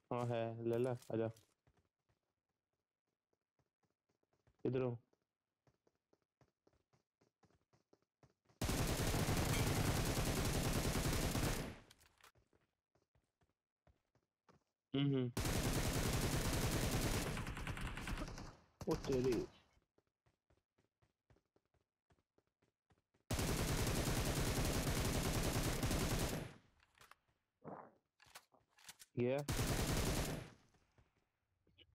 हाँ है। ले ला आजा। इधर हूँ। हम्म। ओ तेरी। गया।